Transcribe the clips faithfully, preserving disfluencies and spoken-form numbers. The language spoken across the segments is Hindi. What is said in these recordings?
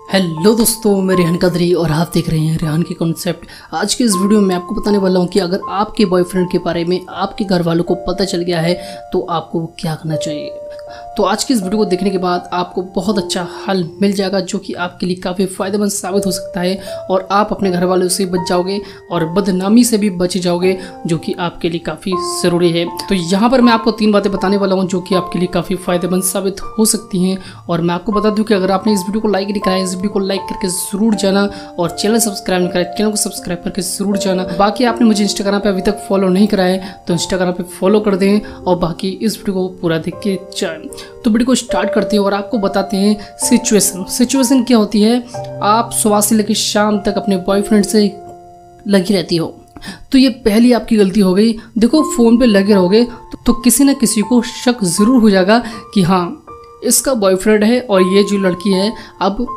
हेलो दोस्तों, मैं रेहान कदरी और आप देख रहे हैं रेहान की कॉन्सेप्ट। आज के इस वीडियो में मैं आपको बताने वाला हूं कि अगर आपके बॉयफ्रेंड के बारे में आपके घर वालों को पता चल गया है तो आपको क्या करना चाहिए। तो आज की इस वीडियो को देखने के बाद आपको बहुत अच्छा हल मिल जाएगा जो कि आपके लिए काफ़ी फ़ायदेमंद साबित हो सकता है और आप अपने घर वालों से बच जाओगे और बदनामी से भी बच जाओगे, जो कि आपके लिए काफ़ी ज़रूरी है। तो यहाँ पर मैं आपको तीन बातें बताने वाला हूँ जो कि आपके लिए काफ़ी फ़ायदेमंद साबित हो सकती हैं। और मैं आपको बता दूँ कि अगर आपने इस वीडियो को लाइक नहीं कराया, इस वीडियो को लाइक करके ज़रूर जाना और चैनल सब्सक्राइब नहीं कराया, चैनल को सब्सक्राइब करके ज़रूर जाना। बाकी आपने मुझे इंस्टाग्राम पर अभी तक फॉलो नहीं कराया है तो इंस्टाग्राम पर फॉलो कर दें और बाकी इस वीडियो को पूरा देख के जाएँ। तो वीडियो को स्टार्ट करते हैं और आपको बताते हैं सिचुएशन। सिचुएशन क्या होती है, आप सुबह से लेकर शाम तक अपने बॉयफ्रेंड से लगी रहती हो। तो ये पहली आपकी गलती हो गई। देखो, फ़ोन पे लगे रहोगे तो, तो किसी न किसी को शक ज़रूर हो जाएगा कि हाँ, इसका बॉयफ्रेंड है और ये जो लड़की है अब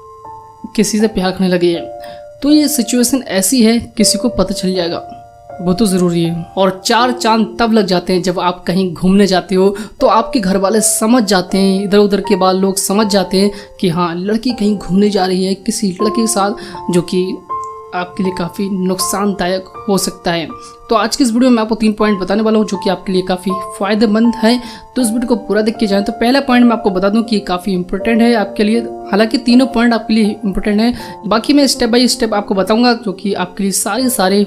किसी से प्यार करने लगी है। तो ये सिचुएशन ऐसी है, किसी को पता चल जाएगा, वो तो ज़रूरी है। और चार चांद तब लग जाते हैं जब आप कहीं घूमने जाते हो तो आपके घर वाले समझ जाते हैं, इधर उधर के बाद लोग समझ जाते हैं कि हाँ, लड़की कहीं घूमने जा रही है किसी लड़के के साथ, जो कि आपके लिए काफ़ी नुकसानदायक हो सकता है। तो आज की इस वीडियो में आपको तीन पॉइंट बताने वाला हूँ जो कि आपके लिए काफ़ी फ़ायदेमंद है। तो इस वीडियो को पूरा देख के जाएं। तो पहला पॉइंट मैं आपको बता दूं कि ये काफ़ी इंपॉर्टेंट है आपके लिए। हालांकि तीनों पॉइंट आपके लिए इंपॉर्टेंट है, बाकी मैं स्टेप बाय स्टेप आपको बताऊंगा जो कि आपके लिए सारे सारे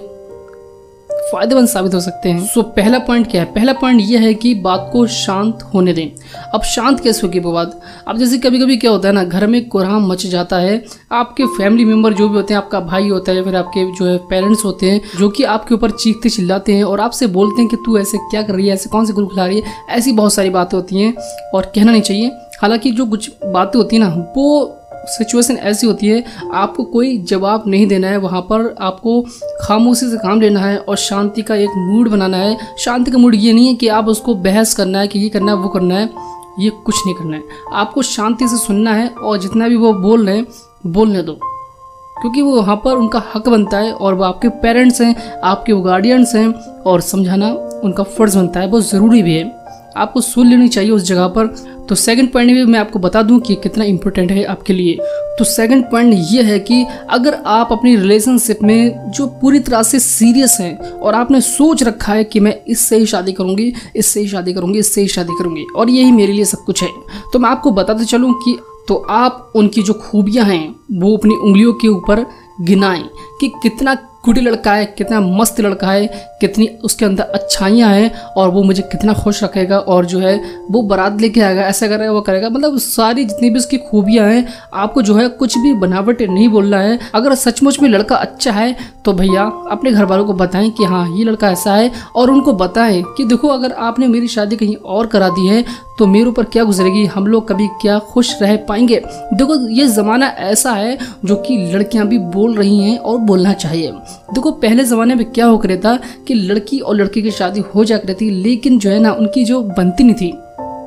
फायदेमंद साबित हो सकते हैं। सो पहला पॉइंट क्या है? पहला पॉइंट ये है कि बात को शांत होने दें। अब शांत कैसे होगी वो बात? अब जैसे कभी कभी क्या होता है ना, घर में कोहराम मच जाता है। आपके फैमिली मेंबर जो भी होते हैं, आपका भाई होता है या फिर आपके जो है पेरेंट्स होते हैं, जो कि आपके ऊपर चीखते चिल्लाते हैं और आपसे बोलते हैं कि तू ऐसे क्या कर रही है, ऐसे कौन से गुल खिला रही है। ऐसी बहुत सारी बातें होती हैं और कहना नहीं चाहिए। हालांकि जो कुछ बातें होती है ना, वो सिचुएशन ऐसी होती है, आपको कोई जवाब नहीं देना है, वहाँ पर आपको खामोशी से काम लेना है और शांति का एक मूड बनाना है। शांति का मूड ये नहीं है कि आप उसको बहस करना है कि ये करना है वो करना है, ये कुछ नहीं करना है। आपको शांति से सुनना है और जितना भी वो बोल रहे हैं बोलने दो, क्योंकि वो वहाँ पर उनका हक बनता है और वो आपके पेरेंट्स हैं, आपके वो गार्डियंस हैं और समझाना उनका फ़र्ज़ बनता है, बहुत ज़रूरी भी है। आपको सुन लेनी चाहिए उस जगह पर। तो सेकंड पॉइंट भी मैं आपको बता दूं कि कितना इंपॉर्टेंट है आपके लिए। तो सेकंड पॉइंट ये है कि अगर आप अपनी रिलेशनशिप में जो पूरी तरह से सीरियस हैं और आपने सोच रखा है कि मैं इससे ही शादी करूंगी, इससे ही शादी करूंगी, इससे ही शादी करूंगी और यही मेरे लिए सब कुछ है, तो मैं आपको बताते चलूँ कि तो आप उनकी जो खूबियाँ हैं वो अपनी उंगलियों के ऊपर गिनाएं कि कितना कुटी लड़का है, कितना मस्त लड़का है, कितनी उसके अंदर अच्छाइयाँ हैं और वो मुझे कितना खुश रखेगा और जो है वो बारात लेके आएगा, ऐसा करेगा वो करेगा। मतलब सारी जितनी भी उसकी खूबियाँ हैं, आपको जो है कुछ भी बनावट नहीं बोलना है। अगर सचमुच में लड़का अच्छा है तो भैया अपने घर वालों को बताएं कि हाँ, ये लड़का ऐसा है और उनको बताएं कि देखो, अगर आपने मेरी शादी कहीं और करा दी है तो मेरे ऊपर क्या गुजरेगी, हम लोग कभी क्या खुश रह पाएंगे। देखो, ये ज़माना ऐसा है जो कि लड़कियां भी बोल रही हैं और बोलना चाहिए। देखो, पहले ज़माने में क्या हो कर था कि लड़की और लड़के की शादी हो जा करती, लेकिन जो है ना, उनकी जो बनती नहीं थी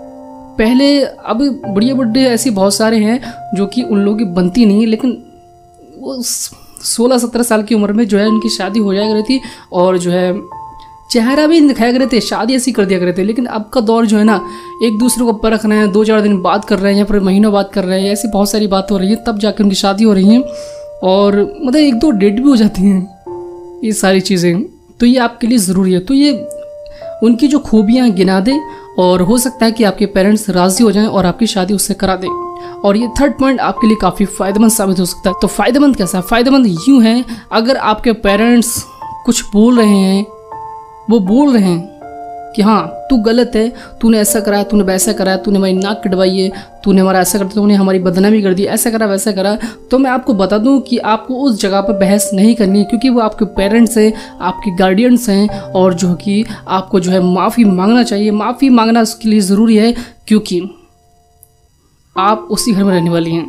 पहले। अब बुढ़िया बुढ़े ऐसे बहुत सारे हैं जो कि उन लोगों की बनती नहीं है, लेकिन वो सोलह सत्रह साल की उम्र में जो है उनकी शादी हो जाया करती थी और जो है चेहरा भी दिखाया करे थे, शादी ऐसी कर दिया करते थे। लेकिन अब का दौर जो है ना, एक दूसरे को परख रहे हैं, दो चार दिन बात कर रहे हैं या फिर महीनों बात कर रहे हैं, ऐसी बहुत सारी बात हो रही है, तब जाकर उनकी शादी हो रही है और मतलब एक दो डेट भी हो जाती हैं ये सारी चीज़ें। तो ये आपके लिए ज़रूरी है। तो ये उनकी जो खूबियाँ गिना दें और हो सकता है कि आपके पेरेंट्स राज़ी हो जाएं और आपकी शादी उससे करा दें। और ये थर्ड पॉइंट आपके लिए काफ़ी फ़ायदेमंद साबित हो सकता है। तो फ़ायदेमंद कैसा है? फ़ायदेमंद यूँ है, अगर आपके पेरेंट्स कुछ बोल रहे हैं, वो बोल रहे हैं कि हाँ, तू गलत है, तूने ऐसा कराया, तूने वैसा कराया, तूने हमारी नाक कटवाई है, तूने हमारा ऐसा कर, तूने हमारी बदनामी कर दी, ऐसा करा वैसा करा, तो मैं आपको बता दूं कि आपको उस जगह पर बहस नहीं करनी है, क्योंकि वो आपके पेरेंट्स हैं, आपके गार्डियंस हैं और जो कि आपको जो है माफ़ी मांगना चाहिए। माफ़ी मांगना उसके लिए ज़रूरी है क्योंकि आप उसी घर में रहने वाली हैं,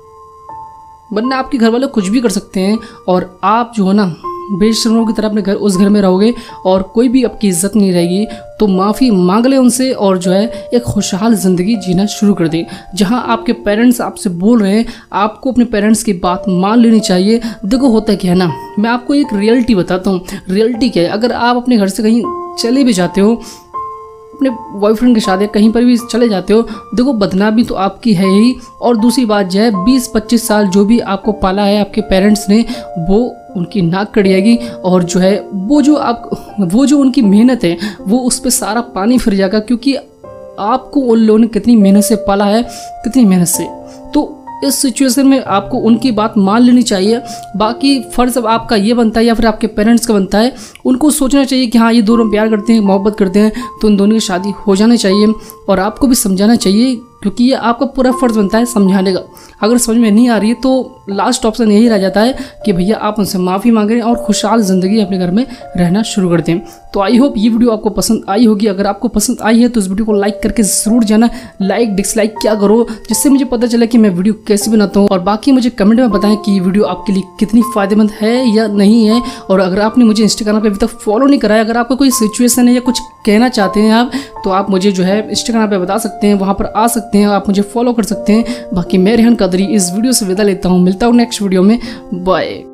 वरना आपके घर वाले कुछ भी कर सकते हैं और आप जो है ना बेशर्मों की तरह अपने घर उस घर में रहोगे और कोई भी आपकी इज्जत नहीं रहेगी। तो माफ़ी मांग ले उनसे और जो है एक खुशहाल ज़िंदगी जीना शुरू कर दें। जहां आपके पेरेंट्स आपसे बोल रहे हैं, आपको अपने पेरेंट्स की बात मान लेनी चाहिए। देखो, होता क्या है ना, मैं आपको एक रियलिटी बताता हूँ। रियलिटी क्या है, अगर आप अपने घर से कहीं चले भी जाते हो, अपने बॉयफ्रेंड के साथ या कहीं पर भी चले जाते हो, देखो बदनामी तो आपकी है ही, और दूसरी बात जो है बीस पच्चीस साल जो भी आपको पाला है आपके पेरेंट्स ने, वो उनकी नाक कट जाएगी, और जो है वो जो आप वो जो उनकी मेहनत है वो उस पर सारा पानी फिर जाएगा, क्योंकि आपको उन लोगों ने कितनी मेहनत से पाला है, कितनी मेहनत से। तो इस सिचुएशन में आपको उनकी बात मान लेनी चाहिए। बाकी फ़र्ज़ अब आपका ये बनता है या फिर आपके पेरेंट्स का बनता है, उनको सोचना चाहिए कि हाँ ये दोनों प्यार करते हैं, मोहब्बत करते हैं, तो उन दोनों की शादी हो जानी चाहिए। और आपको भी समझाना चाहिए, क्योंकि ये आपका पूरा फ़र्ज़ बनता है समझाने का। अगर समझ में नहीं आ रही है तो लास्ट ऑप्शन यही रह जाता है कि भैया आप उनसे माफ़ी मांगें और खुशहाल ज़िंदगी अपने घर में रहना शुरू कर दें। तो आई होप ये वीडियो आपको पसंद आई होगी। अगर आपको पसंद आई है तो इस वीडियो को लाइक करके ज़रूर जाना, लाइक डिसलाइक क्या करो, जिससे मुझे पता चले कि मैं वीडियो कैसे बनाता हूँ। और बाकी मुझे कमेंट में बताएं कि ये वीडियो आपके लिए कितनी फ़ायदेमंद है या नहीं है। और अगर आपने मुझे इंस्टाग्राम पर अभी तक फॉलो नहीं करा है, अगर आपका कोई सिचुएशन है या कुछ कहना चाहते हैं आप, तो आप मुझे जो है इंस्टाग्राम पर बता सकते हैं, वहाँ पर आ सकते हैं, आप मुझे फॉलो कर सकते हैं। बाकी मैं रेहान कादरी इस वीडियो से विदा लेता हूँ, मिलता हूँ नेक्स्ट वीडियो में, बाय।